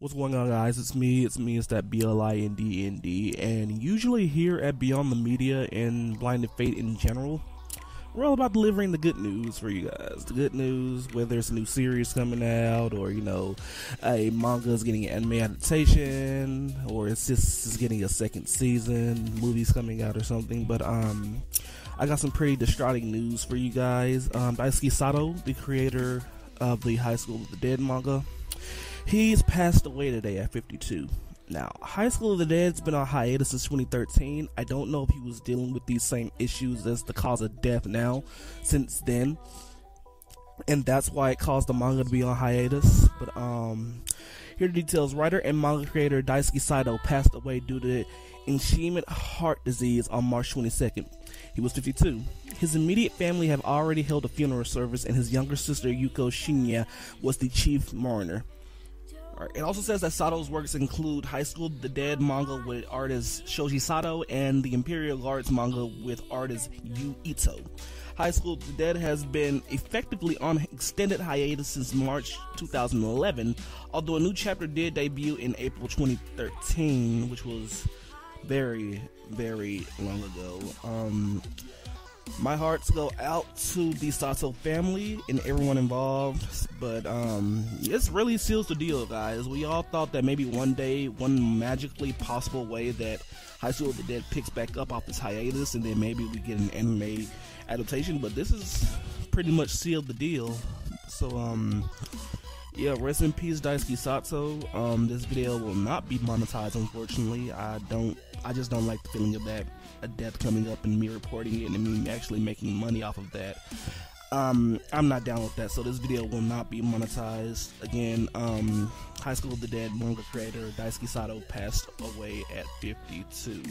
What's going on, guys? It's that BLINDND, and usually here at Beyond the Media and Blinded Fate in general, we're all about delivering the good news for you guys. The good news, whether there's a new series coming out, or a manga is getting an anime adaptation, or it's just getting a second season, movies coming out or something. But I got some pretty distraughting news for you guys. Daisuke Sato, the creator of the High School of the Dead manga, he's passed away today at 52. Now, High School of the Dead's been on hiatus since 2013. I don't know if he was dealing with these same issues as the cause of death now since then, and that's why it caused the manga to be on hiatus. But here are the details. Writer and manga creator Daisuke Sato passed away due to ischemic heart disease on March 22nd. He was 52. His immediate family have already held a funeral service, and his younger sister Yuko Shinya was the chief mourner. It also says that Sato's works include High School of the Dead manga with artist Shoji Sato and the Imperial Guards manga with artist Yu Ito. High School of the Dead has been effectively on extended hiatus since March 2011, although a new chapter did debut in April 2013, which was very, very long ago. My hearts go out to the Sato family and everyone involved, but this really seals the deal, guys. We all thought that maybe one day, one magically possible way that High School of the Dead picks back up off this hiatus, and then maybe we get an anime adaptation, but this is pretty much sealed the deal. So, yeah, rest in peace, Daisuke Sato. This video will not be monetized, unfortunately. I just don't like the feeling of that, a death coming up and me reporting it and me actually making money off of that. I'm not down with that, so this video will not be monetized. Again, High School of the Dead manga creator Daisuke Sato passed away at 52.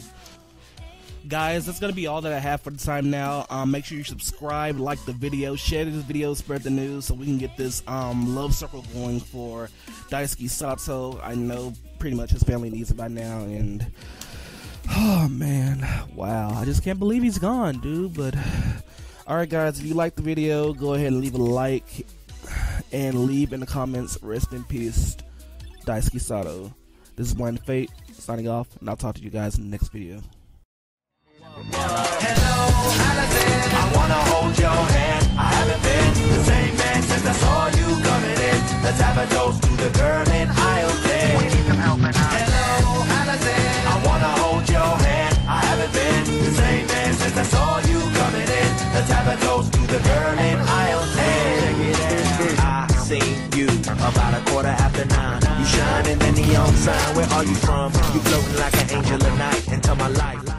Guys, that's gonna be all that I have for the time now. Make sure you subscribe, like the video, share this video, spread the news so we can get this love circle going for Daisuke Sato. I know pretty much his family needs it by now, and oh man, wow, I just can't believe he's gone, dude. But alright, guys, if you like the video, go ahead and leave a like and leave in the comments, rest in peace, Daisuke Sato. This is Blinded Fate signing off, and I'll talk to you guys in the next video. Hello, Allison, I wanna hold your hand. I haven't been the same man since I saw you coming in. Let's have a toast to the girl in aisle 10. We need some help now. Hello, Allison, I wanna hold your hand. I haven't been the same man since I saw you coming in. Let's have a toast to the girl in aisle 10. I seen you about 9:15. You shine in the neon sign. Where are you from? You floating like an angel of night into my life.